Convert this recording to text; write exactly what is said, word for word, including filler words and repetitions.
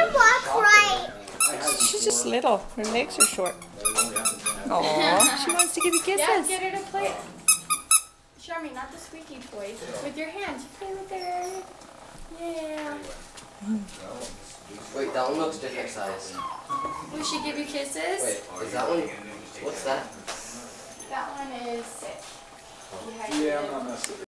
can walk right. She's just little. Her legs are short. Aww, she wants to give you kisses. Yeah, get her to play. Charmy, not the squeaky toy. With your hands. Play with her. Yeah. Wait, that one looks different size. Will she give you kisses? Wait, is that one? What's that? That one is six. Yeah, I'm not messing with it.